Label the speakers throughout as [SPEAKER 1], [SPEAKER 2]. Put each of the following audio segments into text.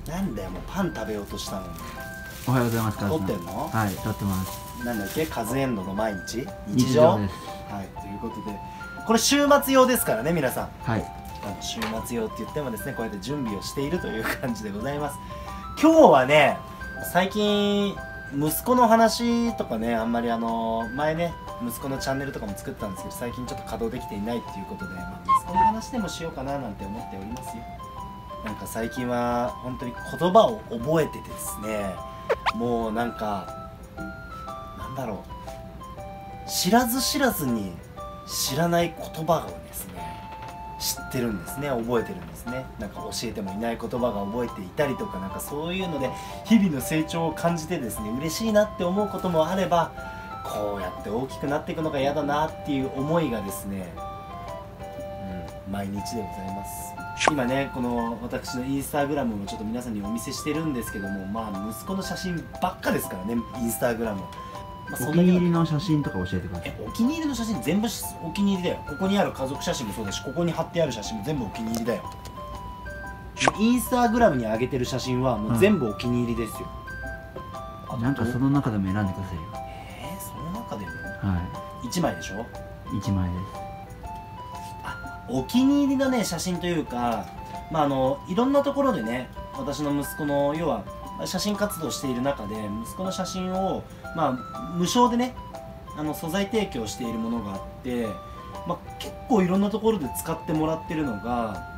[SPEAKER 1] なんだよ、もうパン食べようとしたのに。
[SPEAKER 2] おはようございます。
[SPEAKER 1] 撮ってんの？
[SPEAKER 2] はい、撮ってます。
[SPEAKER 1] なんだっけ、カズエンドの毎日
[SPEAKER 2] 日常です。
[SPEAKER 1] はい、ということでこれ週末用ですからね、皆さん。
[SPEAKER 2] はい。
[SPEAKER 1] 週末用って言ってもですね、こうやって準備をしているという感じでございます。今日はね、最近息子の話とかね、あんまり前ね息子のチャンネルとかも作ったんですけど、最近ちょっと稼働できていないっていうことで、息子の話でもしようかななんて思っておりますよ。なんか最近は本当に言葉を覚えててですね、もうなんかなんだろう、知らず知らずに知らない言葉をですね知ってるんですね、覚えてるんですね。なんか教えてもいない言葉が覚えていたりとか、なんかそういうので日々の成長を感じてですね、嬉しいなって思うこともあれば、こうやって大きくなっていくのが嫌だなっていう思いがですね、毎日でございます。今ね、この私のインスタグラムをちょっと皆さんにお見せしてるんですけども、息子の写真ばっかですからね、インスタグラム。
[SPEAKER 2] お気に入りの写真とか教えてください。
[SPEAKER 1] お気に入りの写真全部お気に入りだよ。ここにある家族写真もそうだし、ここに貼ってある写真も全部お気に入りだよ。インスタグラムに上げてる写真はもう全部お気に入りですよ。
[SPEAKER 2] なんかその中でも選んでくださいよ。
[SPEAKER 1] その中でも
[SPEAKER 2] は
[SPEAKER 1] 1枚でしょ。
[SPEAKER 2] 1枚です。
[SPEAKER 1] お気に入りのね写真というか、いろんなところでね、私の息子の要は写真活動している中で、息子の写真を無償でね素材提供しているものがあって、結構いろんなところで使ってもらってるのが、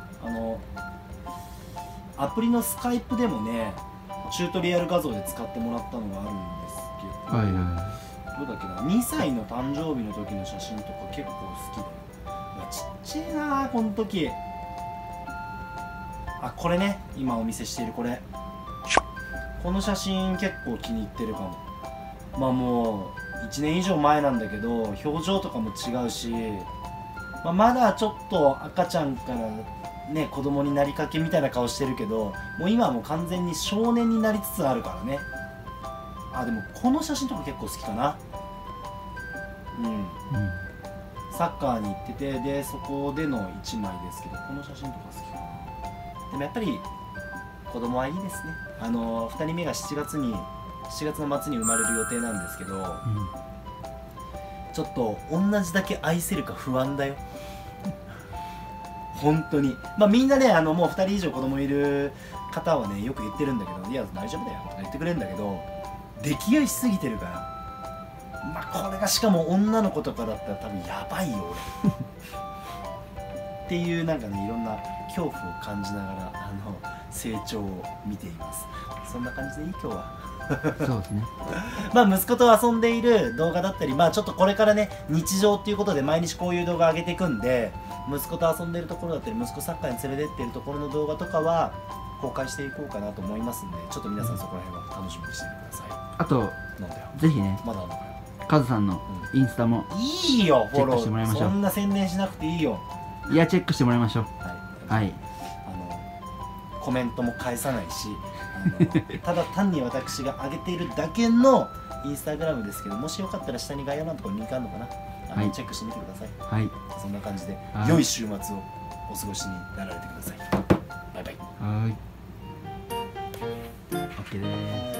[SPEAKER 1] アプリのスカイプでもねチュートリアル画像で使ってもらったのがあるんですけど、
[SPEAKER 2] はいはい。
[SPEAKER 1] どうだっけな、2歳の誕生日の時の写真とか結構好きで、ちっちゃいなーこの時。これね、今お見せしているこの写真結構気に入ってるかも。もう1年以上前なんだけど、表情とかも違うし、まだちょっと赤ちゃんからね子供になりかけみたいな顔してるけど、もう今はもう完全に少年になりつつあるからね。でもこの写真とか結構好きかな。サッカーに行ってて、でそこでの1枚ですけど、この写真とか好きかな。でもやっぱり子供はいいですね。2人目が7月の末に生まれる予定なんですけど、ちょっと同じだけ愛せるか不安だよ本当に。みんなねもう2人以上子供いる方はねよく言ってるんだけど、いや大丈夫だよとか言ってくれるんだけど、溺愛しすぎてるから、これがしかも女の子とかだったら多分やばいよ俺っていう、なんかねいろんな恐怖を感じながら成長を見ています。そんな感じでいい今日は
[SPEAKER 2] そうですね
[SPEAKER 1] 息子と遊んでいる動画だったり、ちょっとこれからね日常っていうことで毎日こういう動画上げていくんで、息子と遊んでいるところだったり、息子サッカーに連れてっているところの動画とかは公開していこうかなと思いますんで、ちょっと皆さんそこら辺は楽しみにしてください。
[SPEAKER 2] あと
[SPEAKER 1] なんだよ、
[SPEAKER 2] ぜひね、
[SPEAKER 1] まだあるのかよ。
[SPEAKER 2] カズさんのインスタも
[SPEAKER 1] いいよ、フォロ
[SPEAKER 2] チェックしてもらいましょう。
[SPEAKER 1] ーそんな宣伝しなくていいよ。
[SPEAKER 2] いや、チェックしてもらいましょう。はい、
[SPEAKER 1] コメントも返さないしただ単に私が上げているだけのインスタグラムですけど、もしよかったら下に概要欄のところにリンクあるのかな、チェックしてみてください。
[SPEAKER 2] はい、
[SPEAKER 1] そんな感じで良い週末をお過ごしになられてください。バイバイ。
[SPEAKER 2] はい、 OK です。